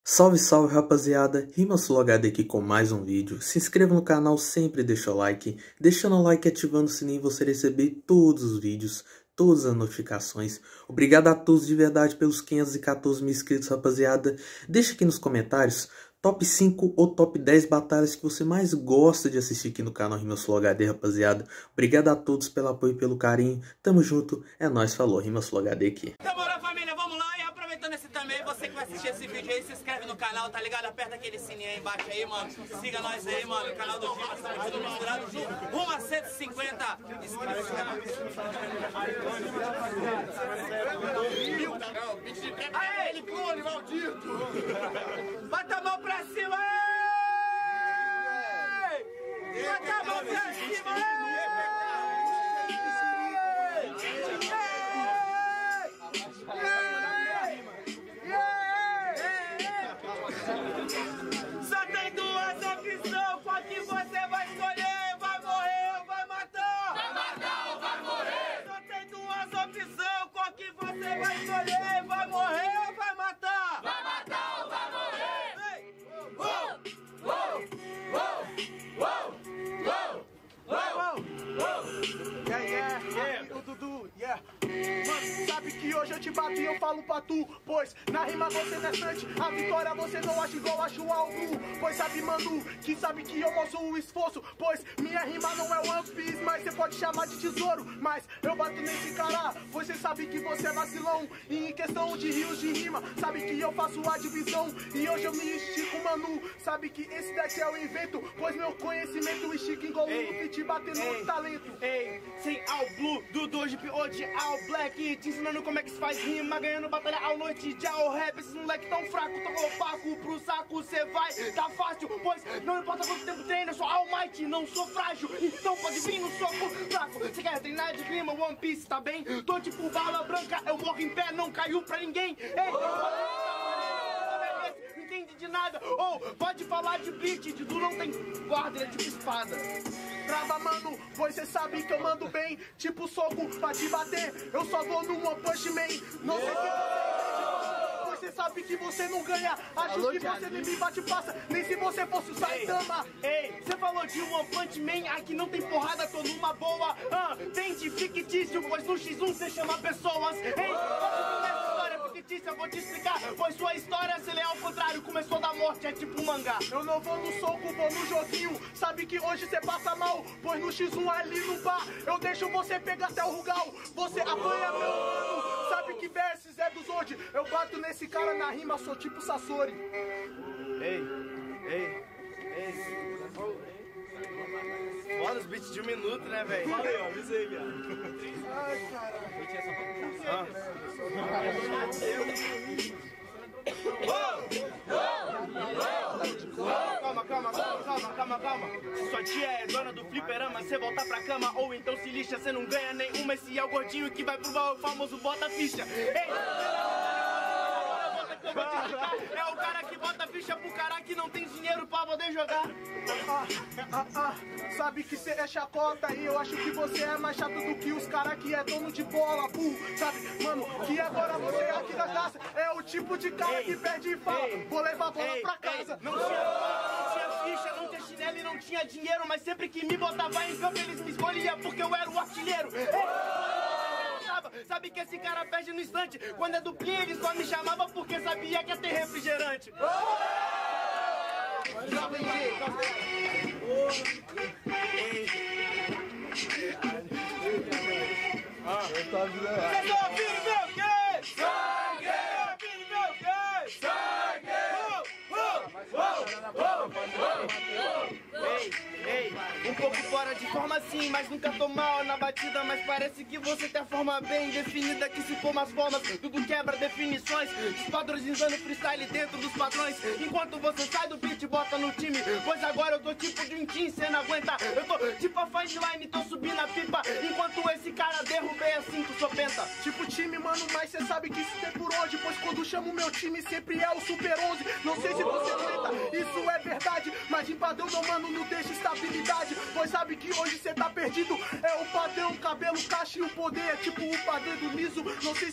Salve, salve rapaziada, RimaSuloHD aqui com mais um vídeo. Se inscreva no canal, sempre deixa o like. Deixando o like e ativando o sininho você receber todos os vídeos, todas as notificações. Obrigado a todos de verdade pelos 514 mil inscritos, rapaziada. Deixa aqui nos comentários top 5 ou top 10 batalhas que você mais gosta de assistir aqui no canal RimaSuloHD, rapaziada. Obrigado a todos pelo apoio e pelo carinho. Tamo junto, é nóis, falou, RimaSuloHD aqui. Demorou, família, vamos lá. E aproveitando esse também, você que vai assistir esse vídeo aí, se inscreve no canal, tá ligado? Aperta aquele sininho aí embaixo aí, mano. Siga nós aí, mano, o canal do Rima, estamos tudo misturado junto. Rumo a 150 inscritos. Aê, ele clone, maldito! Bota a mão pra cima, aê! Bota a mão pra cima, aê! Só tem duas opções, qual que você vai escolher? Vai morrer ou vai matar? Vai matar ou vai morrer? Só tem duas opções, qual que você vai escolher? Vai morrer ou vai matar? Vai matar ou vai morrer? Ei! Uou! Uou! Uou! Uou! Uou! Uou! O Dudu, yeah. Mano, sabe que hoje eu te bato e eu falo pra tu. Pois na rima você não é sante, a vitória você não acha igual acho algo. Pois sabe, mano, que sabe que eu mostro o esforço. Pois minha rima não é One Piece, mas você pode chamar de tesouro. Mas eu bato nesse cara, pois você sabe que você é vacilão. E em questão de rios de rima, sabe que eu faço a divisão. E hoje eu me estico, mano, sabe que esse daqui é o invento. Pois meu conhecimento estica igual um Luffy te batendo no talento. Ei, sem All Blue, Dudu hoje de All Black, te ensinando como é que se faz rima, ganhando batalha ao noite de All Rap. Esses moleque tão fraco, tão opaco, pro saco cê vai, tá fácil, pois não importa quanto tempo treina, eu sou All Might, não sou frágil, então pode vir no soco fraco. Cê quer treinar de rima, One Piece, tá bem? Tô tipo bala branca, eu morro em pé, não caiu pra ninguém. Ei, não entende de nada, ou pode falar de beat, Dudu não tem guarda, ele é tipo espada. Trava, mano, pois cê sabe que eu mando bem. Tipo soco pra te bater, eu só vou no One Punch Man. Não sei se você entende, pois cê sabe que você não ganha. Acho que você nem me bate passa, nem se você fosse o Saitama. Ei, você falou de One Punch Man, aqui não tem porrada, tô numa boa. Tem de fictício, pois no X1 cê chama pessoas. Ei, história fictícia, eu vou te explicar. Pois sua história, se lê ao contrário, começou da morte, é tipo um mangá. Eu não vou no soco, vou no joguinho. Sabe que hoje cê passa mal, pois no X1 ali no bar eu deixo você pegar até o Rugal. Você apanha meu mano, sabe que versos é dos hoje. Eu bato nesse cara na rima, sou tipo Sasori. Ei. Bora os beats de 1 minuto, né, velho? Valeu, avisei, viado. Ai, caralho. Calma. Se sua tia é dona do fliperama, cê voltar pra cama, ou então se lixa, cê não ganha nenhuma. Esse é o gordinho que vai provar o famoso bota ficha. Ei! É o cara que bota ficha pro cara que não tem dinheiro pra poder jogar. Sabe que cê é chacota e eu acho que você é mais chato do que os cara que é dono de bola, sabe, mano, que agora você aqui da casa é o tipo de cara que perde e fala, vou levar a bola pra casa. Não tinha ficha, não tinha chinelo e não tinha dinheiro, mas sempre que me botava em campo eles me escolhiam porque eu era o artilheiro. Sabe que esse cara perde no instante. Quando é duplinha ele só me chamava porque sabia que ia ter refrigerante. Vocês ouviram meu quê? Sangue! Ouviram meu quê? Sangue! Ei, um pouco fora de forma sim, mas nunca tô mal na batida. Mas parece que você tem a forma bem definida, que se for umas formas, tudo quebra definições, despadronizando freestyle dentro dos padrões. Enquanto você sai do beat e bota no time, pois agora eu tô tipo de um team, cê não aguenta. Eu tô tipo a fine line, tô subindo a pipa, enquanto esse cara derrubei assim que sou penta. Tipo time, mano, mas cê sabe que isso tem por onde, pois quando chamo meu time sempre é o Super 11. Não sei se você tenta, isso é verdade, mas em padrão não, mano, não deixa estabilidade. Pois sabe que hoje cê tá perdido, é o padrão, cabelo, caixa e o poder é tipo o padrão do Niso. Não sei se cê entende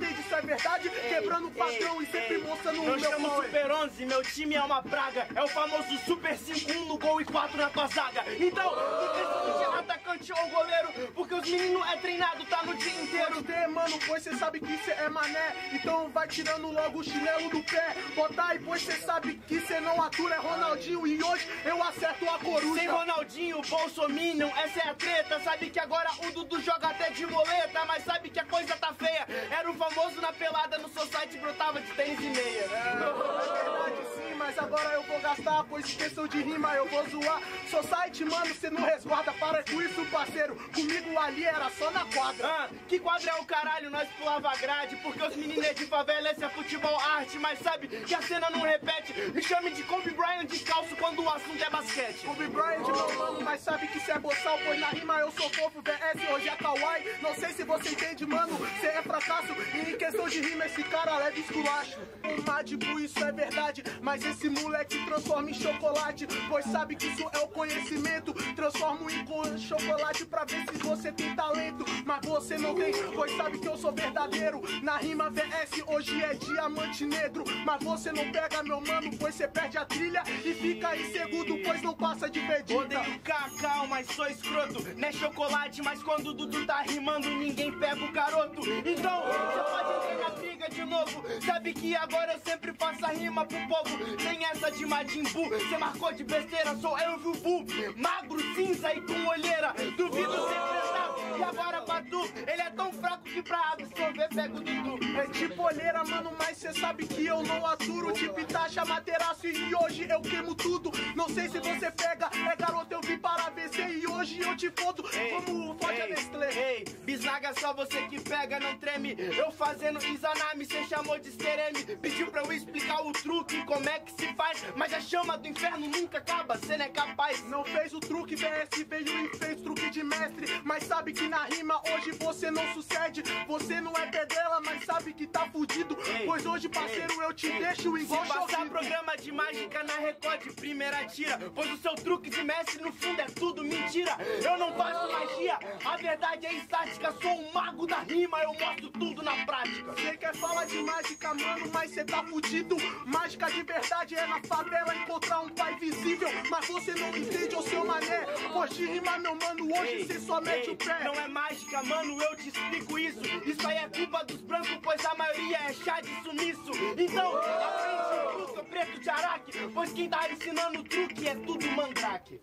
entende, isso é verdade? Quebrando o padrão e sempre mostrando o meu chamo power. Super 11, meu time é uma praga. É o famoso Super 5-1 no gol e 4 na tua zaga. Então, não precisa de atacante ou goleiro, porque os meninos é treinado, tá no dia inteiro. Pode ter, mano, pois cê sabe que cê é mané. Então vai tirando logo o chinelo do pé. Bota aí, pois cê sabe que cê não atura. É Ronaldinho e hoje eu acerto a coruja. Sem Ronaldinho, Bolsominion, essa é a treta. Sabe que agora o Dudu joga até de moleta, mas sabe que a coisa tá feia. Era o famoso na pelada no society, brotava de tênis e meia. É verdade sim, mas agora eu vou gastar, pois em questão de rima eu vou zoar. Society, mano, cê não resguarda, para com isso, parceiro. Comigo ali era só na quadra. Que quadra é o caralho, nós pulava grade, porque os meninos de favela esse é futebol arte, mas sabe que a cena não repete. Me chame de Kobe Bryant descalço quando o assunto é basquete. Kobe Bryant, meu mano, mas sabe que cê é boçal, pois na rima eu sou fofo, VS hoje é kawaii. Não sei se você entende, mano, cê é fracasso. E em questão de rima esse cara leva esculacho. O Mad Blue, isso é verdade, mas esse moleque transforma em chocolate, pois sabe que isso é o conhecimento. Transformo em chocolate pra ver se você tem talento, mas você não tem, pois sabe que eu sou verdadeiro. Na rima VS hoje é diamante negro, mas você não pega, meu mano, pois você perde a trilha e fica em segundo, pois não passa de perdida. Odeio cacau, mas sou escroto. Não é chocolate, mas quando o Dudu tá rimando, ninguém pega o caroto. Então, você pode entrar na briga de novo. Sabe que agora eu sempre faço a rima pro povo. Tem essa de Majin Buu, cê marcou de besteira, sou eu, Viu, magro, cinza e com olheira. Duvido você enfrentar. E agora Batu, ele é tão fraco que pra absorver pega o Dudu. É tipo olheira, mano, mas cê sabe que eu não aturo. Tipo Itacha, Materaço e hoje eu queimo tudo. Não sei se você pega, é garoto, eu vim para vencer e hoje eu te fodo como fode a Nestlé. Ei, bisnaga, só você que pega, não treme. Eu fazendo Izanami, cê chamou de estereme. Pediu pra eu explicar o truque, como é que se faz, mas a chama do inferno nunca acaba, cê não é capaz. Não fez o truque, BS veio e fez truque de mestre, mas sabe que na rima hoje você não sucede. Você não é pedrela, mas sabe que tá fudido, pois hoje, parceiro, eu te deixo igual se passar programa de mágica na Record, primeira tira, pois o seu truque de mestre no fundo é tudo mentira. Eu não faço magia, a verdade é estática, sou um mago da rima, eu mostro tudo na prática. Cê quer falar de mágica, mano, mas cê tá fudido. Mágica de verdade é na favela encontrar um pai visível, mas você não entende o seu mané. Hoje rima, meu mano, hoje cê só mete o pé. Não é mágica, mano, eu te explico isso. Isso aí é culpa dos brancos, pois a maioria é chá de sumiço. Então, aprende o truque, preto de araque, pois quem tá ensinando o truque é tudo mandrake.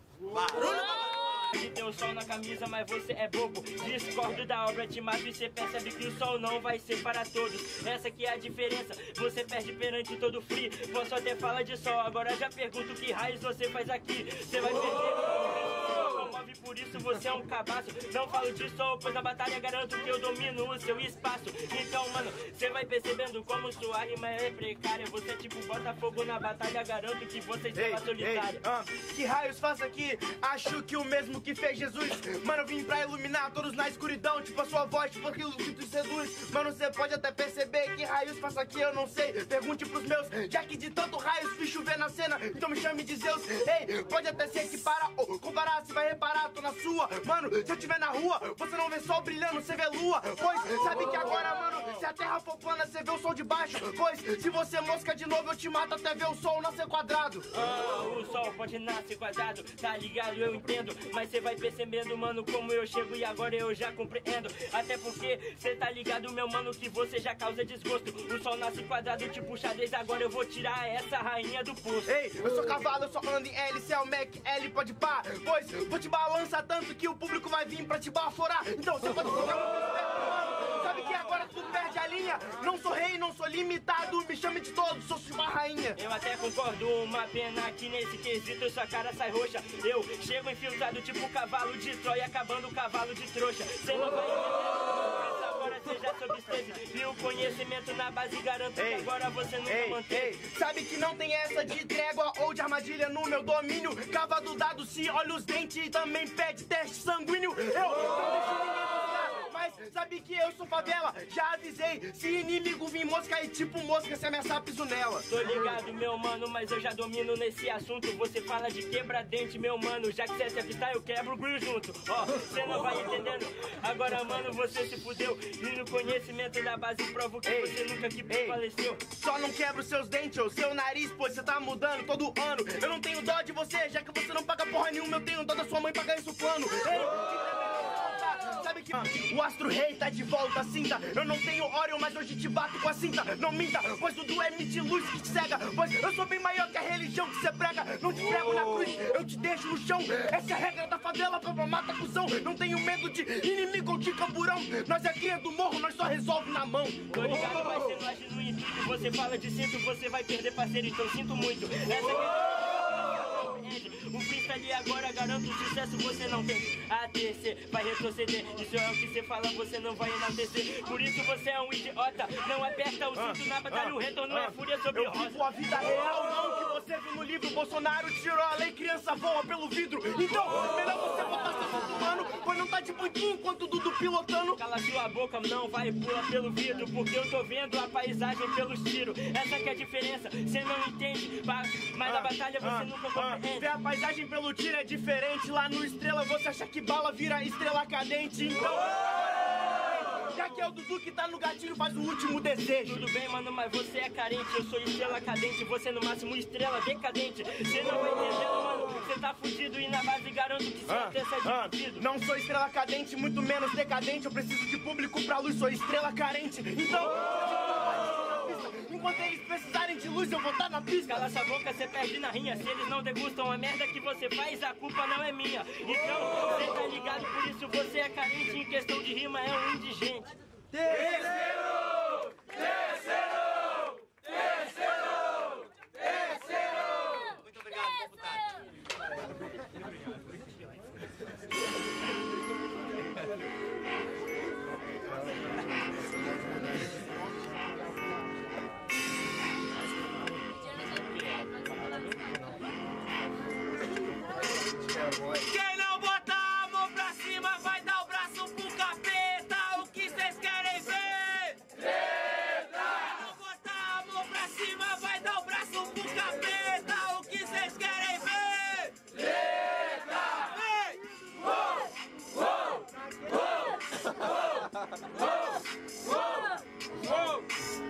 Que tem o sol na camisa, mas você é bobo. Discordo da obra, te mato e cê percebe que o sol não vai ser para todos. Essa que é a diferença, você perde perante todo free. Posso até falar de sol, agora já pergunto que raios você faz aqui. Você vai perder, comove, por isso você é um cabaço. Não falo de sol, pois na batalha garanto que eu domino o seu espaço. Então, mano, você vai percebendo como sua rima é precária. Você é tipo Botafogo na batalha, garanto que você será solitário. Que raios faço aqui? Acho que o mesmo que fez Jesus. Mano, eu vim pra iluminar todos na escuridão, tipo a sua voz, tipo aquilo que te seduz. Mano, você pode até perceber que raios faço aqui, eu não sei. Pergunte pros meus, já que de tanto raios fiz chover na cena, então me chame de Zeus. Ei, pode até ser que para ou comparar, se vai reparar, tô na sua. Mano, se eu estiver na rua, você não vê sol brilhando, você vê lua. Pois, sabe que agora, mano, se a terra for plana, você vê o sol de baixo. Pois, se você mosca de novo, eu te mato até ver o sol nascer quadrado. O sol pode nascer quadrado, tá ligado, eu entendo. Mas cê vai percebendo, mano, como eu chego e agora eu já compreendo. Até porque cê tá ligado, meu mano, que você já causa desgosto. O sol nasce quadrado, tipo xadrez, agora eu vou tirar essa rainha do poço. Ei, eu sou cavalo, eu só ando em L, cê é o Mac, L pode pá. Pois, vou te balançar tanto que o público vai vir pra te baforar. Então, você pode fazer um... Sabe que agora tu perde a linha. Não sou rei, não sou limitado, me chame de todos, sou uma rainha. Eu até concordo, uma pena que nesse quesito sua cara sai roxa. Eu chego infiltrado tipo cavalo de Troia, acabando o cavalo de trouxa. Cê não vai entender, agora cê já se obsteve. E o conhecimento na base garanto que agora você nunca mantém. Sabe que não tem essa de trégua ou de armadilha no meu domínio. Cava do dado se olha os dentes e também pede teste sanguíneo. Eu não deixo ninguém buscar, mas Mas sabe que eu sou favela, já avisei. Se inimigo vir mosca e tipo mosca, se ameaçar piso nela. Tô ligado, meu mano, mas eu já domino nesse assunto. Você fala de quebra-dente, meu mano. Já que cê é freestyle, eu quebro o grill junto. Ó, cê não vai entendendo. Agora, mano, você se fudeu. E no conhecimento da base provo que você nunca que faleceu. Só não quebro seus dentes ou seu nariz, pois você tá mudando todo ano. Eu não tenho dó de você, já que você não paga porra nenhuma. Eu tenho dó da sua mãe pagar isso plano. Sabe que o Astro Rei tá de volta, cinta. Eu não tenho Orion, mas hoje te bato com a cinta. Não minta, pois Dudu é mente luz que te cega. Pois eu sou bem maior que a religião que você prega. Não te prego na cruz, eu te deixo no chão. Essa é a regra da favela, pra mata cuzão. Não tenho medo de inimigo ou de camburão. Nós é cria do morro, nós só resolve na mão. Tô ligado, mas você não age no intuito. Você fala de cinto, você vai perder parceiro, então sinto muito. Essa o freestyle agora garanto o sucesso, você não tem a descer, vai retroceder. Isso é o que você fala, você não vai enaltecer. Por isso você é um idiota, não aperta o cinto na batalha, o retorno é fúria sobre rosa. Eu vivo a vida real, não que você viu no livro. Bolsonaro tirou a lei, criança voa pelo vidro. Então, melhor você botar seu santo humano, pois não tá de banquinho enquanto o Dudu pilotando. Cala sua boca, não vai pular pelo vidro, porque eu tô vendo a paisagem pelos tiros. Essa que é a diferença, você não entende, mas na batalha você nunca compreende. Ver a paisagem pelo tiro é diferente. Lá no Estrela você acha que bala vira estrela cadente. Então, já que é o Dudu que tá no gatilho, faz o último desejo. Tudo bem, mano, mas você é carente. Eu sou estrela cadente, você no máximo estrela decadente. Você não vai entendendo, mano, você tá fudido. E na base garanto que você até sai de fudido. Não sou estrela cadente, muito menos decadente. Eu preciso de público pra luz, sou estrela carente. Então, enquanto eles precisarem de luz, eu vou estar na pista. Cala sua boca, você perde na rinha. Se eles não degustam a merda que você faz, a culpa não é minha. Então, você tá ligado, por isso você é carente. Em questão de rima, é um indigente. Terceiro! Terceiro! Terceiro! Terceiro! Muito obrigado, deputado. Quem não botar a mão pra cima vai dar o braço pro capeta. O que vocês querem ver? Treta! Quem não botar a mão pra cima vai dar o braço pro capeta. O que vocês querem ver? Treta! Vem! Uou! Uou! Uou! Uou! Uou!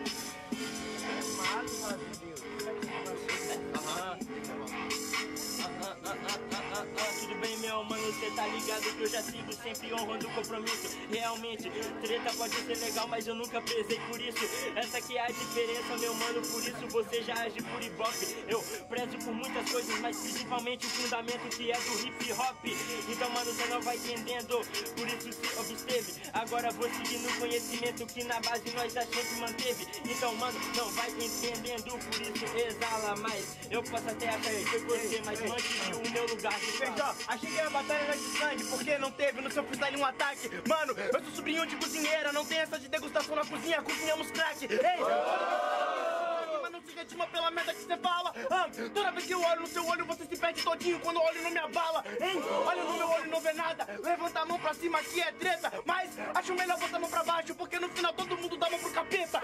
Tudo bem, meu mano, cê tá ligado que eu já sigo sempre honrando o compromisso. Realmente, treta pode ser legal, mas eu nunca prezei por isso. Essa que é a diferença, meu mano, por isso você já age por ibope. Eu prezo por muitas coisas, mas principalmente o fundamento que é do hip hop. Então, mano, você não vai entendendo, por isso se obsteve. Agora vou seguir no conhecimento que na base nós já sempre manteve. Então, mano, não vai entendendo, por isso exala mais. Eu posso até achar que foi você, mas mantive o meu lugar de Feijó, achei que a batalha era de sangue, porque não teve no seu freestyle um ataque. Mano, eu sou sobrinho de cozinheira, não tem essa de degustação na cozinha, cozinhamos crack. Ei, mas não se retima pela merda que você fala. Toda vez que eu olho no seu olho, você se perde todinho quando eu olho não me abala. Hein? Olha no meu olho e não vê nada. Levanta a mão pra cima que é treta, mas acho melhor botar a mão pra baixo, porque no final todo mundo dá a mão pro capeta.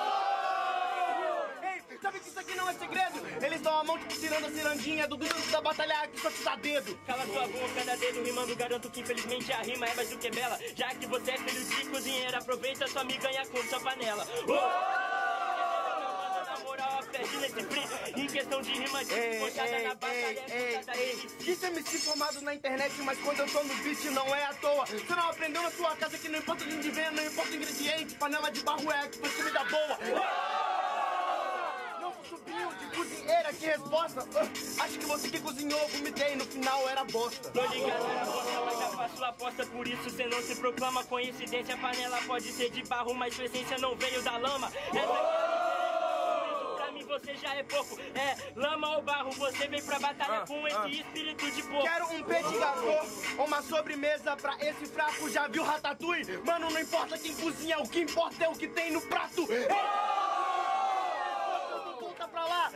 Sabe que isso aqui não é segredo? Eles dão a mão tipo tirando a cirandinha do durante da batalha aqui só te dá dedo. Cala sua boca, cada dedo rimando, garanto que infelizmente a rima é mais do que bela. Já que você é filho de cozinheiro, aproveita sua amiga e com sua panela. Na moral, perde nesse free. Em questão de rima, de pochada na batalha, é pochada de Isso é MC formado na internet, mas quando eu tô no beat não é à toa. Você não aprendeu na sua casa que não importa de onde vem, não importa o ingrediente. Panela de barro é que faz comida boa. Sobrinho de cozinheira, que resposta. Acho que você que cozinhou, vomitei, no final era bosta. Tô ligado, era bosta, mas já faço a aposta. Por isso cê não se proclama coincidência. A panela pode ser de barro, mas sua essência não veio da lama. Pra mim você já é pouco. É lama ou barro, você vem pra batalha com esse espírito de porco. Quero um petit gâteau, uma sobremesa pra esse fraco. Já viu Ratatouille? Mano, não importa quem cozinha, o que importa é o que tem no prato. Pra lá, mas não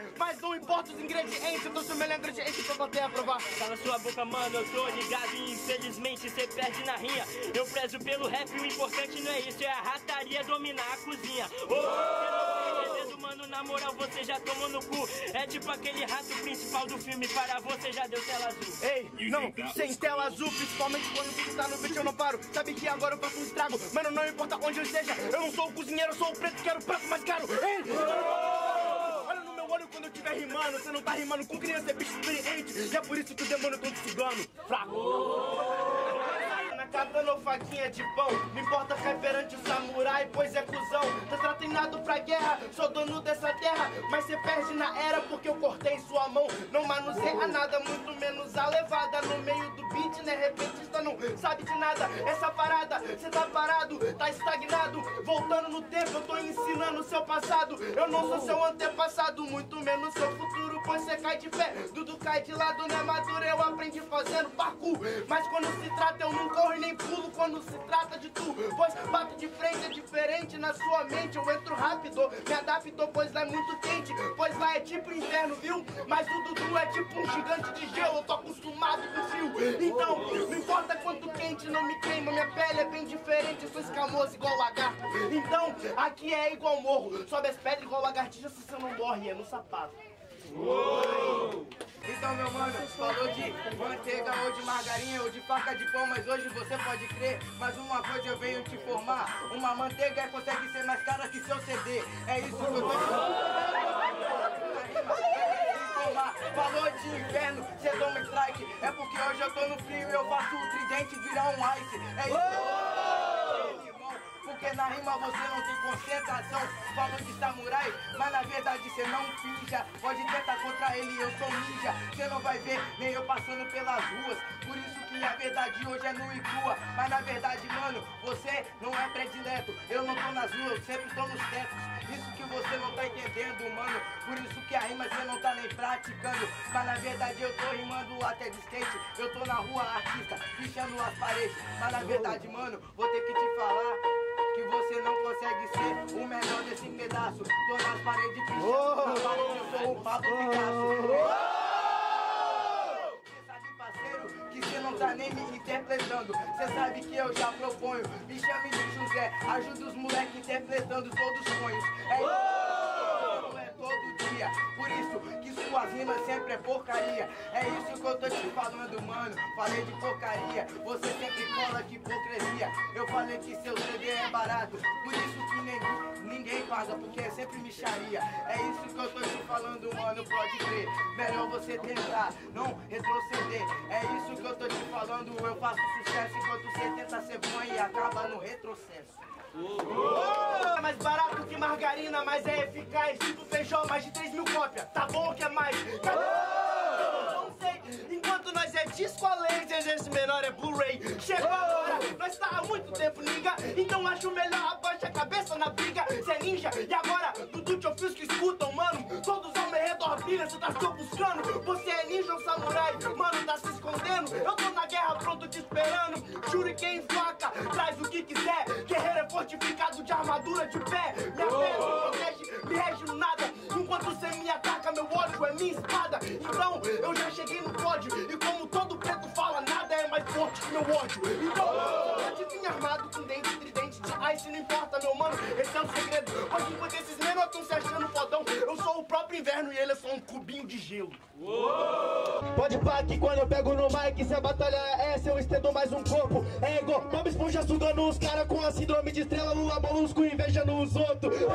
não importa os ingredientes, eu trouxe o melhor ingrediente pra bater a provar. Cala sua boca, mano, eu tô ligado e infelizmente cê perde na rinha. Eu prezo pelo rap, o importante não é isso, é a rataria dominar a cozinha. Você não tá entendendo, mano, na moral você já tomou no cu. É tipo aquele rato principal do filme, para você já deu tela azul. Ei, não, sem tela azul, principalmente quando você tá no beat eu não paro. Sabe que agora eu faço um estrago, mano, não importa onde eu esteja. Eu não sou o cozinheiro, eu sou o preto, quero o prato mais caro. Ei, olha no meu olho quando eu estiver rimando. Você não tá rimando com criança, é bicho experiente. E é por isso que o demônio tá te sugando, fraco. Na katana ou faquinha de pão, não importa ficar perante o samurai, pois é cuzão. Tá treinado pra guerra, sou dono dessa terra, mas cê perde na era porque eu cortei sua mão. Não manuseia nada, muito menos a levada. No meio do beat, né, repentista não sabe de nada. Essa parada, cê tá parado, tá estagnado. Voltando no tempo, eu tô ensinando o seu passado. Eu não sou seu antepassado, muito menos seu futuro, pois cê cai de pé, tudo cai de lado, né, maduro. Eu aprendi fazendo parkour, mas quando se trata eu não corro e nem pulo quando se trata de tu, pois bato de frente, é diferente na sua mente. Eu entro rápido, me adapto, pois lá é muito quente, pois lá é tipo inverno, viu? Mas o Dudu é tipo um gigante de gelo, eu tô acostumado com frio. Então, não importa quanto quente, não me queima, minha pele é bem diferente, eu sou escamoso igual lagarto. Então, aqui é igual morro, sobe as pedras igual lagartixa, se você não morre, é no sapato. Uou! Então, meu mano, falou de manteiga ou de margarina ou de faca de pão, mas hoje você pode crer, mas uma coisa eu venho te informar: uma manteiga consegue ser mais cara que seu CD. É isso que eu tô te falou de inverno, cê toma strike. É porque hoje eu tô no frio e eu faço o tridente virar um ice. É isso. Porque na rima você não tem concentração. Falam de samurai, mas na verdade você não finja. Pode tentar contra ele, eu sou ninja. Você não vai ver nem eu passando pelas ruas. Por isso que a verdade hoje é nua e crua. Mas na verdade, mano, você não é predileto. Eu não tô nas ruas, eu sempre tô nos tetos. Isso que você não tá entendendo, mano. Por isso que a rima você não tá nem praticando. Mas na verdade eu tô rimando até de skate. Eu tô na rua artista, pichando as paredes. Mas na verdade, mano, vou ter que te falar que você não consegue ser o melhor desse pedaço. Tô nas paredes pichando, na parede eu sou o Pablo Picasso. Você sabe, parceiro, que você não tá nem me interpretando. Você sabe que eu já proponho, me chame de José, ajuda os moleques interpretando todos os sonhos. É isso, não é todo dia, por isso que suas rimas sempre é porcaria. É isso que eu tô te falando, mano, falei de porcaria. Você sempre cola de hipocrisia. Eu falei que seu CD é barato, por isso que ninguém paga, porque é sempre micharia. É isso que eu tô te falando, mano, pode crer. Melhor você tentar não retroceder. É isso que eu tô te falando, eu faço sucesso enquanto você tenta ser bom e acaba no retrocesso. É mais barato que margarina, mas é eficaz. Tipo feijão, mais de 3.000 cópias. Tá bom ou quer mais? Não sei. Enquanto nós é disco a laser, esse menor é Blu-ray. Chegou a hora, nós tá há muito tempo liga. Então acho melhor abaixa a cabeça na briga. Cê é ninja, e agora Dudu te ofício que escutam, mano. Todos ao meu redor brilham, cê tá se buscando. Você é ninja ou samurai, mano, tá se escondendo. Eu tô na guerra pronto te esperando. Shuriken, faca, traz o que quiser. Guerreiro é fortificado de armadura de pé. Minha fé não protege, me rege no nada. Enquanto você me ataca, meu ódio é minha espada. Então eu já cheguei no pódio. E como todo preto fala, nada é mais forte que meu ódio. Então eu te vim armado com dente, tridente de ice. Não importa, meu mano, esse é o segredo. Hoje enquanto esses menores estão se achando fodão, eu sou o próprio inverno e ele é só um cubinho de gelo. Pode pá que quando eu pego no mic, se a batalha é essa, eu estendo mais um corpo. É igual Bob Esponja sugando os caras com a síndrome de estrela, Lula molusco invejando os outros. Você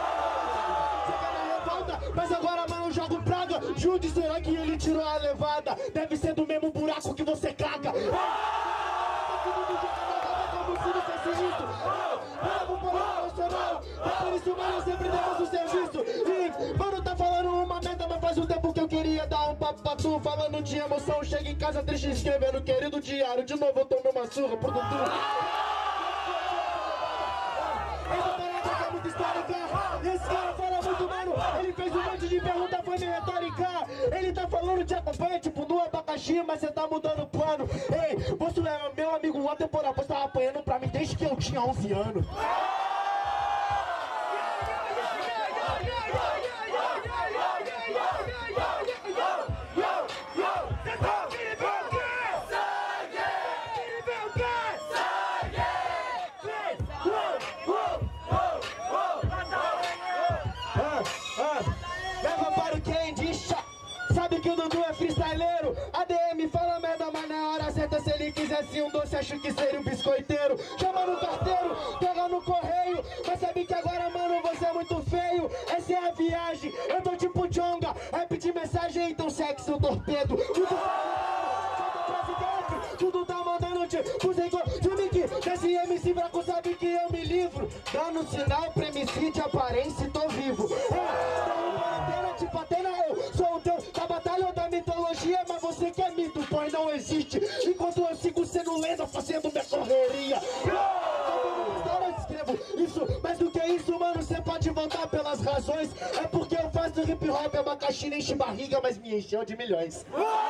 vai na revolta, mas agora, mano, eu jogo praga. Jude, será que ele tirou a levada? Deve ser do mesmo buraco que você caga. Por isso, mano, eu sempre devo o serviço. E, mano, tá falando uma merda, mas faz um tempo que eu queria dar um papo pra tu. Falando de emoção, chega em casa triste escrevendo querido diário. De novo eu tomei uma surra pro Dudu. Essa parada é muito histórica. Esse cara fala muito, mano. Ele fez um monte de pergunta, foi minha retórica. Ele tá falando de acompanha, tipo no abacaxi, mas cê tá mudando o plano. Ei, você é meu amigo, uma temporada, você tava apanhando pra mim desde que eu tinha 11 anos. quisesse um doce, acho que seria um biscoiteiro. Chama no carteiro, pega no correio. Mas sabe que agora, mano, você é muito feio. Essa é a viagem, eu tô tipo Jonga. Rap de mensagem, então segue seu torpedo. Tudo tá mandando tipo Zimic, desse MC fraco sabe que eu me livro. Dando sinal pra MC de aparência e tô vivo. Tipo Atena, eu sou o teu da batalha ou da mitologia. Mas você que é mito, pois não existe. Enquanto eu sigo sendo lenda, fazendo minha correria. Eu escrevo isso, mais do que isso, mano, você pode voltar pelas razões. É porque eu faço hip hop, é uma caixinha, enche barriga, mas me encheu de milhões.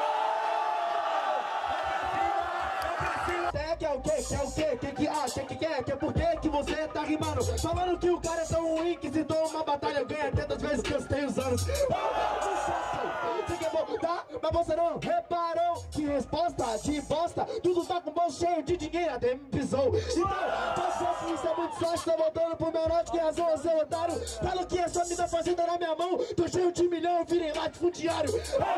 Quer o quê? Quer o quê? Quem que acha que quer? Quer por quê que você tá rimando? Falando que o cara é tão ruim que se dou uma batalha ganha tantas vezes que eu tenho os anos. Você quer voltar? Mas você não reparou que resposta de bosta. Tudo tá com bolso cheio de dinheiro, até me pisou. Então, isso é muito sorte, tô voltando pro meu norte. Que razão, seu otário? Falo que é só me dar fazenda na minha mão. Tô cheio de milhão, eu virei latifundiário.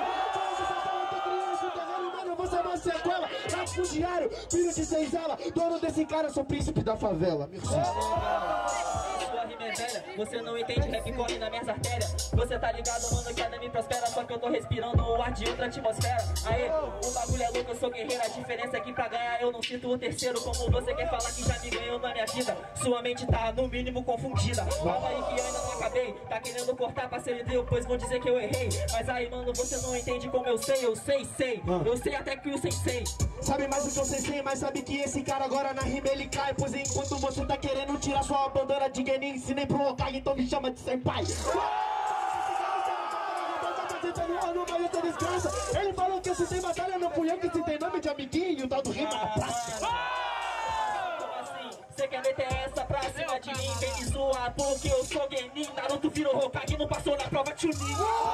Você é uma sequela, latifundiário, filho de senzala, dono desse cara, sou príncipe da favela. Sua rima é velha, você não entende, rap corre nas minhas artérias. Você tá ligado, mano, que a me prospera, só que eu tô respirando o ar de outra atmosfera. Aí, o bagulho é louco, eu sou guerreiro, a diferença é que pra ganhar eu não sinto o terceiro. Como você quer falar que já me ganhou na minha vida, sua mente tá no mínimo confundida. Calma aí que eu ainda não acabei, tá querendo cortar parceiro deu, pois vão dizer que eu errei. Mas aí, mano, você não entende como eu sei. Eu sei até que o sensei sabe mais do que eu sei, mas sabe que esse cara agora na rima ele cai. Pois enquanto você tá querendo tirar sua bandana de Genin, se nem pro Hokage, então me chama de senpai. Ele falou que eu citei batalha, não fui eu que citei nome de amiguinho e o tal do rima na praça. Como assim? Você quer meter essa pra cima de mim? Vem me zoar porque eu sou Genin. Naruto virou Hokage, não passou na prova Chunin.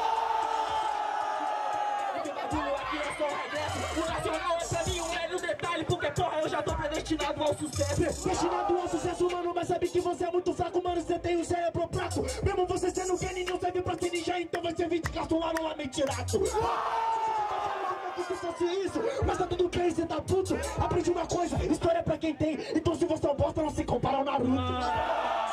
Aqui é só regresso. O nacional é pra mim um velho detalhe. Porque porra, eu já tô predestinado ao sucesso. Destinado ao sucesso, mano, mas sabe que você é muito fraco, mano, você tem um cérebro fraco. Mesmo você sendo Genin, não serve pra ser ninja, então vai ser 20 cartão lá no Lamentirato. Isso, mas tá tudo bem, cê tá puto. Aprendi uma coisa, história é pra quem tem. Então se você é um bosta, não se compara ao Naruto.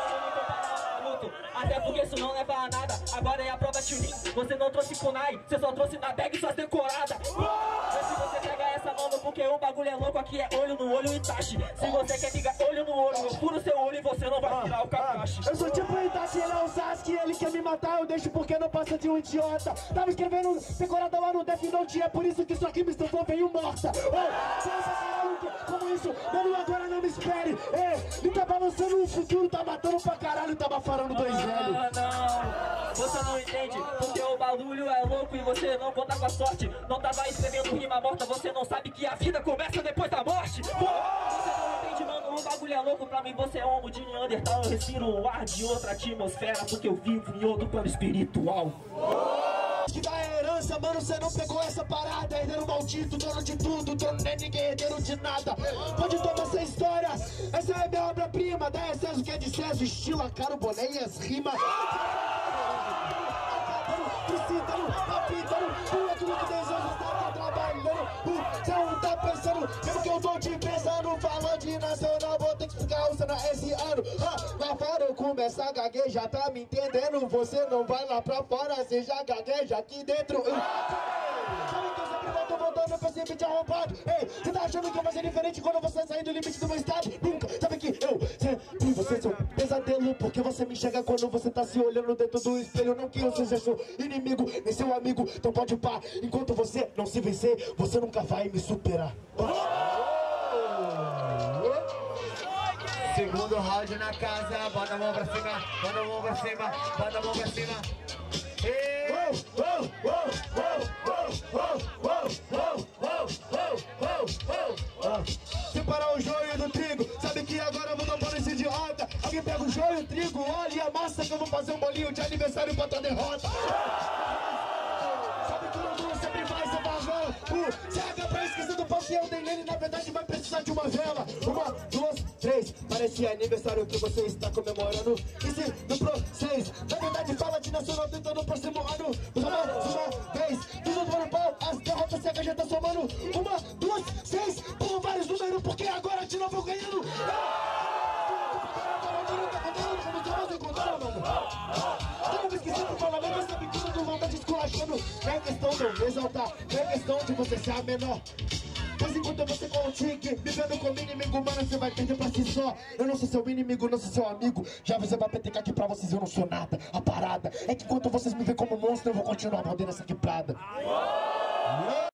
Até porque isso não leva a nada. Agora é a prova Chunin. Você não trouxe kunai, você só trouxe na bag suas decoradas. Mas se você pega essa mano, porque o bagulho é louco, aqui é olho no olho e Itachi. Se você quer ligar olho no olho, eu furo seu olho e você não vai virar o Kakashi. Eu sou tipo Itachi, ele é o Sasuke, ele quer me matar, eu deixo porque não passa de um idiota. Tava escrevendo decorada lá no Death Note, é por isso que sua rima estou veio morta. Como isso? Mano, agora não me espere. Me tá balançando o futuro, tá matando pra caralho, tá bafarando dois velhos. Não, você não entende, porque o bagulho é louco e você não conta com a sorte. Não tava escrevendo rima morta, você não sabe que a vida começa depois da morte. Você não entende, mano, o bagulho é louco. Pra mim você é homo de Neandertal, eu respiro o ar de outra atmosfera, porque eu vivo em outro plano espiritual. Que da herança, mano, você não pegou essa parada. Herdeiro maldito, dono de tudo, dono nem ninguém, herdeiro de nada. Pode tomar essa história, essa é minha obra-prima. Da excesso que é de César, estilo a cara, o boné e as rimas. Precisando, apitando, tu é tudo que deseja, tá trabalhando. Você não tá pensando, mesmo que eu tô te pensando. Falando de nacional, vou ter que explicar o cena esse ano. Lá fora eu começo a gaguejar, tá me entendendo? Você não vai lá pra fora, você já gagueja aqui dentro. Sabe que eu sempre volto voltando pra sempre te arrombado. Você tá achando que eu vou ser diferente quando você sair do limite do meu estado? Nunca, sabe que eu sempre você sou um pesadelo. Porque você me enxerga quando você tá se olhando dentro do espelho. Não que eu seja seu inimigo, nem seu amigo. Então pode pá, enquanto você não se vencer, você nunca vai me superar. Segundo round na casa, bota a mão pra cima, bota a mão pra cima, bota a mão pra cima. Separar o joio do trigo, sabe que agora eu vou dar bola esse idiota. Alguém pega o joio, o trigo, óleo e a massa que eu vou fazer um bolinho de aniversário pra tua derrota. Sabe que o mundo sempre vai ser barrão. Chega pra esquecer do pão que eu dei nele, na verdade vai precisar de uma vela. 1, 2, 3, parece aniversário que você está comemorando. E se no processo, na verdade fala de nacional tentando o próximo ano. Uma vez, tudo no pau, as derrotas se a gente tá somando. 1, 2, 6, Não é questão de eu me exaltar, não é questão de você ser a menor. Mas enquanto você com o tique, vivendo como inimigo, mano, você vai perder pra si só. Eu não sou seu inimigo, não sou seu amigo. Já você vai petecar aqui pra vocês, eu não sou nada. A parada é que enquanto vocês me veem como monstro, eu vou continuar mordendo essa quebrada.